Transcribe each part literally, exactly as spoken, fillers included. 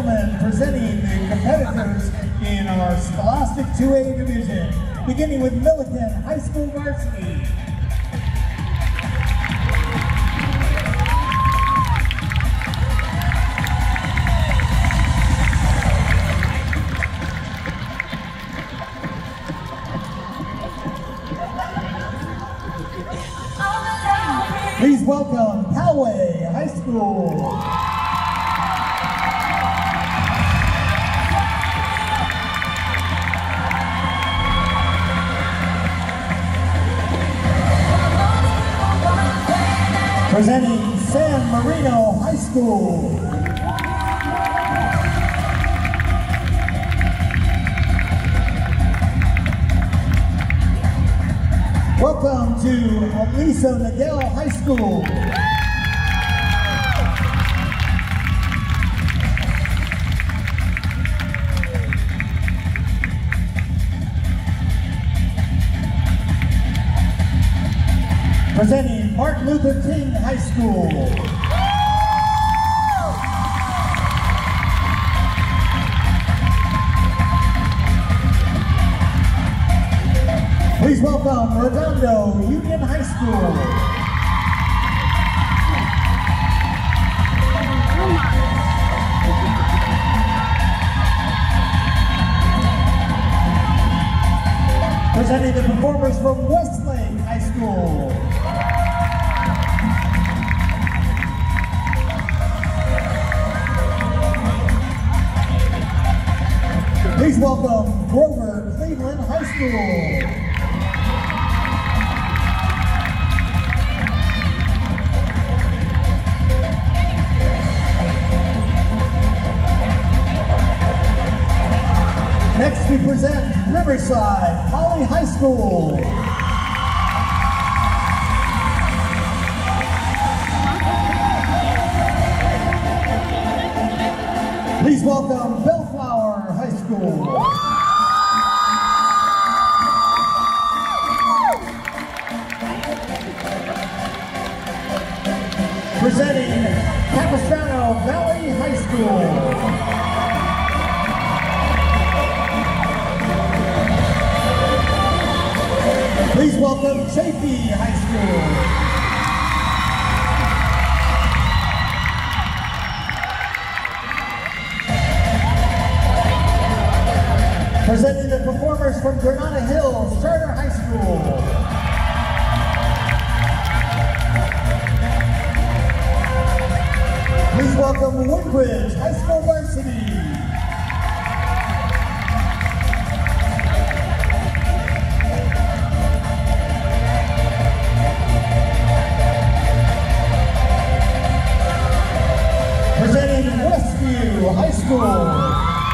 gentlemen, presenting the competitors in our Scholastic two A division, beginning with Milliken High School Varsity. Please welcome Valle High School. Presenting San Marino High School. Welcome to Aliso Niguel High School. Presenting Martin Luther King High School. Please welcome Redondo Union High School. Presenting the performers from Westlake High School. Please welcome Grover Cleveland High School. Next we present Riverside Poly High School. Please welcome Bellflower High School. Presenting Capistrano Valley High School. Please welcome Chaffee High School. Presenting the performers from Granada Hills Charter High School. Please welcome Woodbridge High School Varsity. Presenting Westview High School.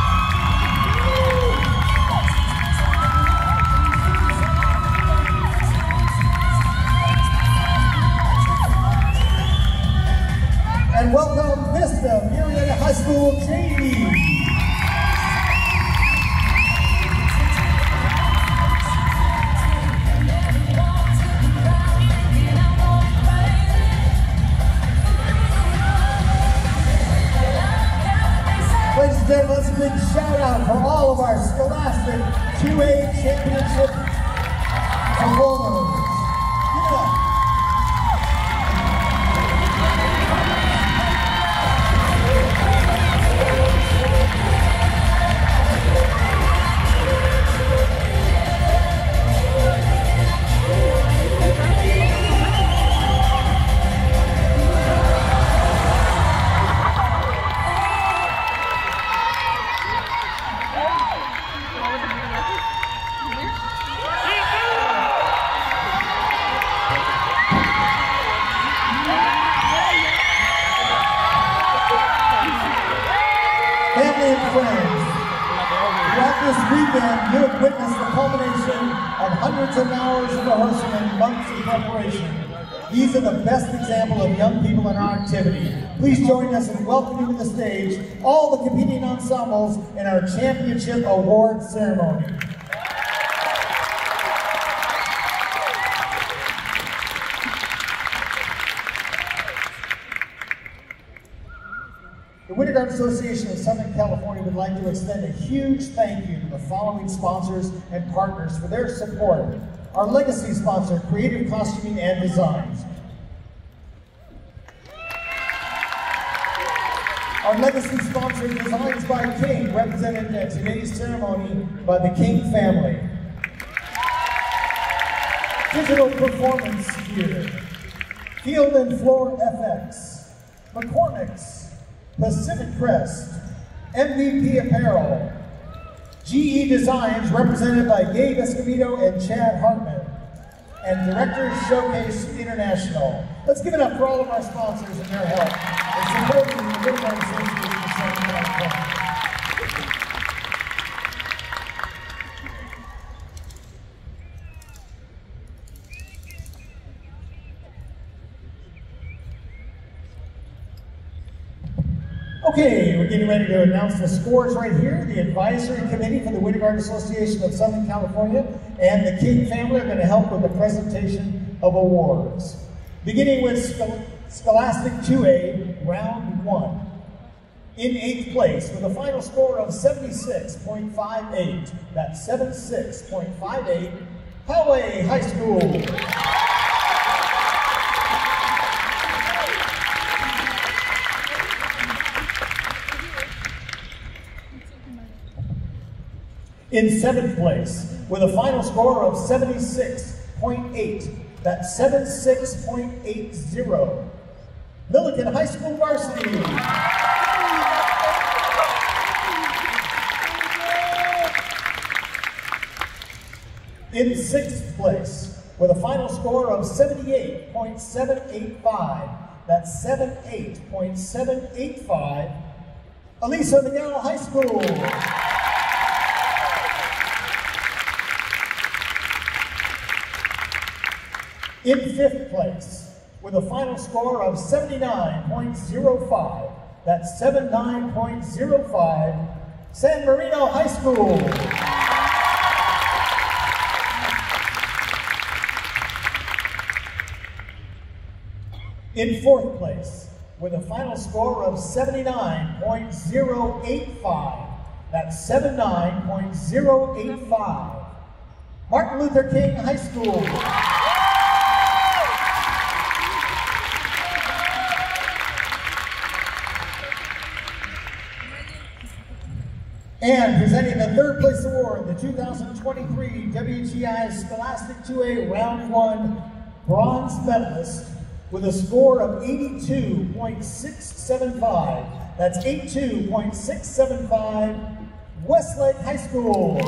And welcome Vista Murrieta High School J V. Ladies and gentlemen, let's a big shout out for all of our Scholastic two A Championship performers. Give it up. Family and friends, throughout this weekend, you have witnessed the culmination of hundreds of hours of rehearsal and months of preparation. These are the best example of young people in our activity. Please join us in welcoming to the stage all the competing ensembles in our championship award ceremony. The Winter Guard Association of Southern California would like to extend a huge thank you to the following sponsors and partners for their support. Our legacy sponsor, Creative Costuming and Designs. Our legacy sponsor, Designs by King, represented at today's ceremony by the King family. Digital Performance Gear, Field and Floor F X, McCormick's, Pacific Crest, M V P Apparel, G E Designs, represented by Gabe Escobedo and Chad Hartman, and Directors Showcase International. Let's give it up for all of our sponsors and their help in supporting the Winter Guard Association of Southern California. Okay, we're getting ready to announce the scores right here. The Advisory Committee for the Winter Guard Association of Southern California and the King family are going to help with the presentation of awards. Beginning with Schol Scholastic two A, round one. In eighth place with a final score of seventy-six point five eight, that's seventy-six point five eight, Valle High School. In seventh place, with a final score of seventy-six point eight, that's seventy-six point eight zero, Milliken High School Varsity. In sixth place, with a final score of seventy-eight point seven eight five, that's seventy-eight point seven eight five, Aliso Miguel High School. In fifth place, with a final score of seventy-nine point zero five, that's seventy-nine point zero five, San Marino High School. In fourth place, with a final score of seventy-nine point zero eight five, that's seventy-nine point zero eight five, Martin Luther King High School. And presenting the third place award, the two thousand twenty-three W G A S C Scholastic two A Round one Bronze Medalist with a score of eighty-two point six seven five. That's eighty-two point six seven five, Westlake High School.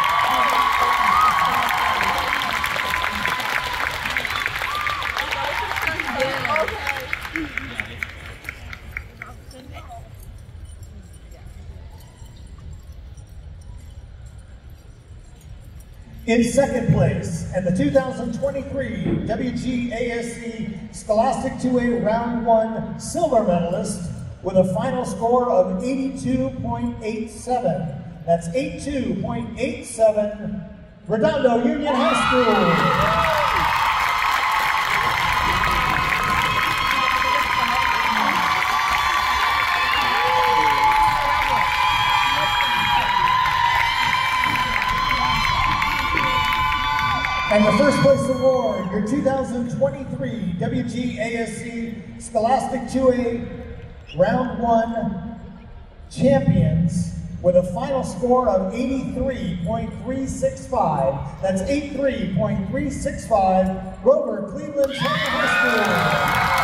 In second place, and the two thousand twenty-three W G A S C Scholastic two A Round one Silver Medalist with a final score of eighty-two point eight seven. That's eighty-two point eight seven, Redondo Union High School. And the first place award, your two thousand twenty-three W G A S C Scholastic two A Round one Champions with a final score of eighty-three point three six five. That's eighty-three point three six five, Grover Cleveland High School.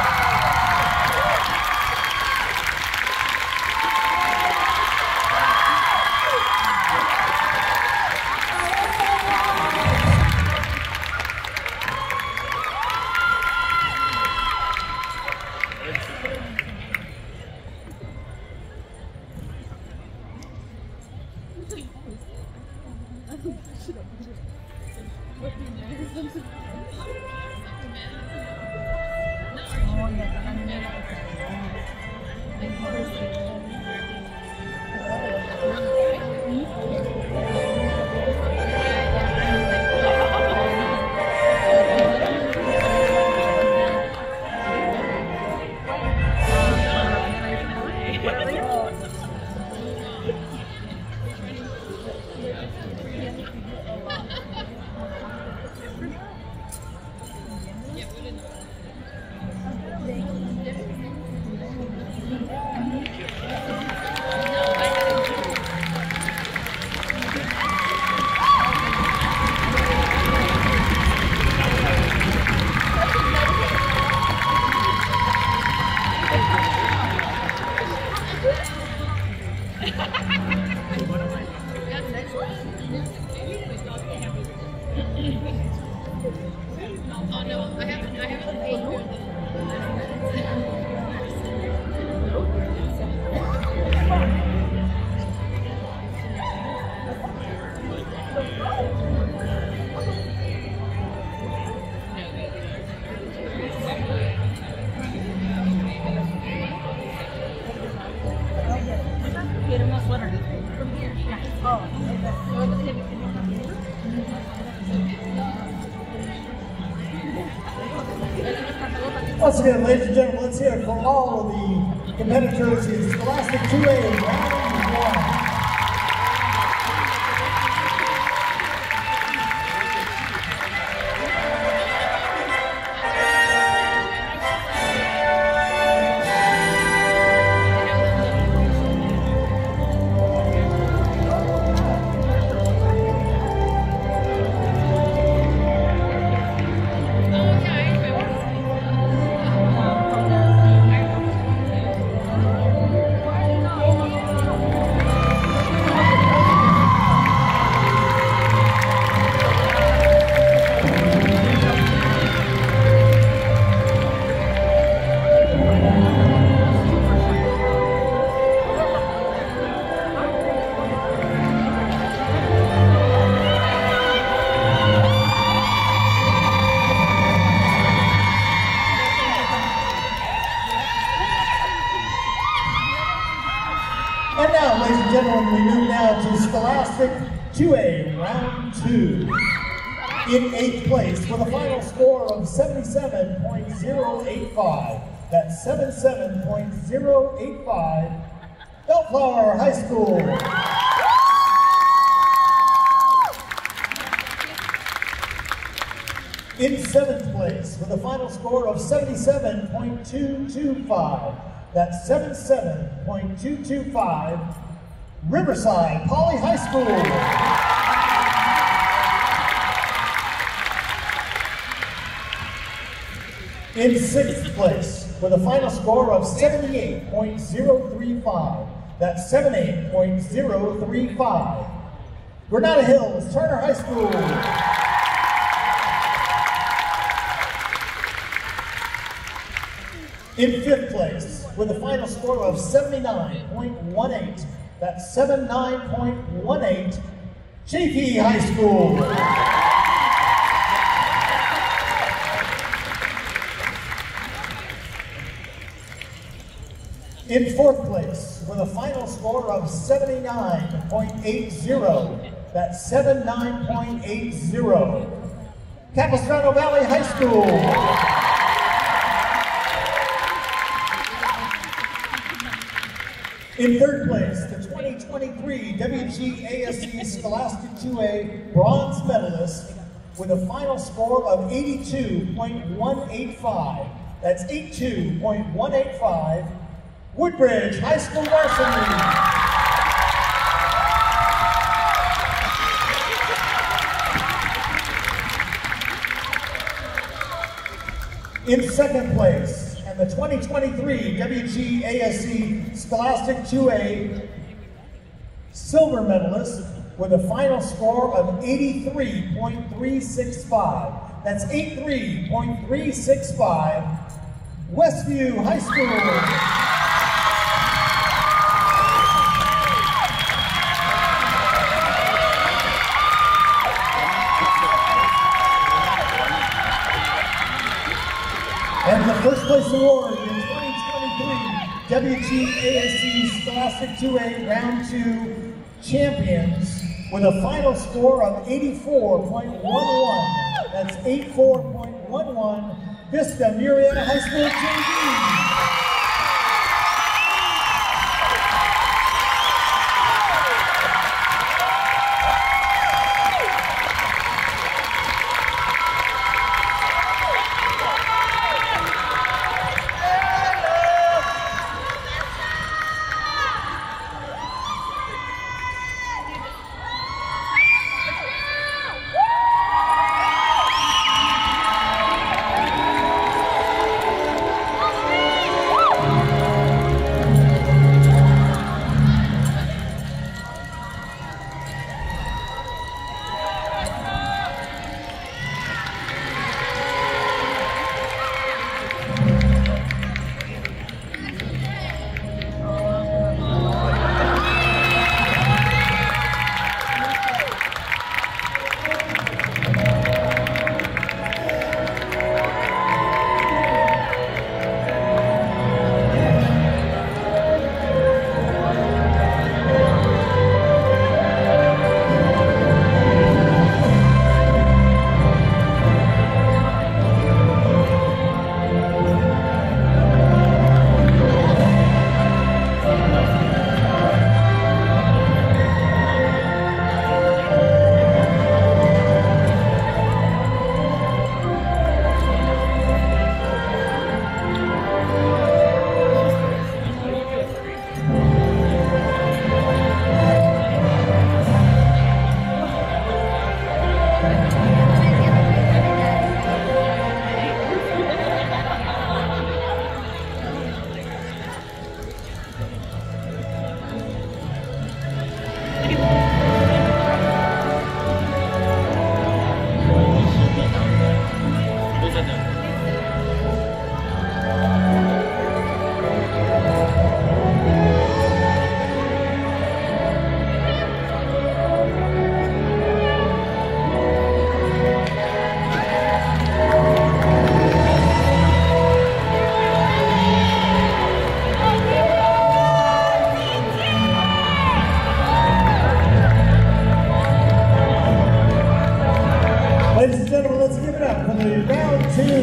Once again, ladies and gentlemen, let's hear it for all of the competitors in Scholastic two A in round one. And now, ladies and gentlemen, we move now to Scholastic two A, round two. In eighth place with a final score of seventy-seven point zero eight five. That's seventy-seven point zero eight five. Bellflower High School. In seventh place with a final score of seventy-seven point two two five. That's seventy-seven point two two five, Riverside Poly High School. In sixth place, with a final score of seventy-eight point zero three five, that's seventy-eight point zero three five, Granada Hills Turner High School. In fifth place, with a final score of seventy-nine point one eight, that's seventy-nine point one eight, Chaffee High School. In fourth place, with a final score of seventy-nine point eight zero, that's seventy-nine point eight zero, Capistrano Valley High School. In third place, the twenty twenty-three W G A S C Scholastic two A bronze medalist with a final score of eighty-two point one eight five. That's eighty-two point one eight five, Woodbridge High School Varsity. In second place, and the twenty twenty-three W G A S C Scholastic two A silver medalist with a final score of eighty-three point three six five. That's eighty-three point three six five, Westview High School. And the first place award in twenty twenty-three W G A S C Scholastic two A Round two champions with a final score of eighty-four point one one. That's eighty-four point one one, Vista Murrieta High School J V. Woo!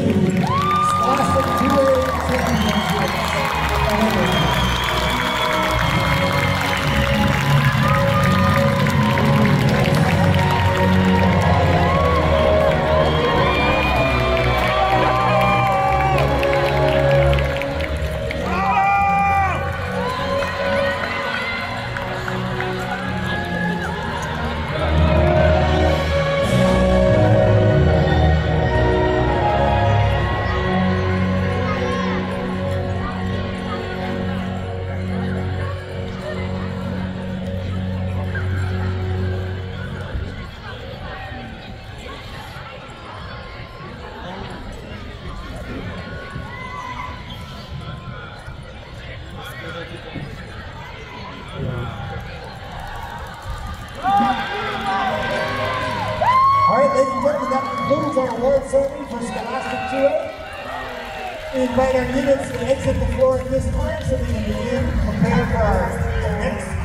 Scholastic two A Championships. Ladies and gentlemen, that concludes our award ceremony for Scholastic two A. We invite our units to exit the floor at this time so we can begin to prepare for our next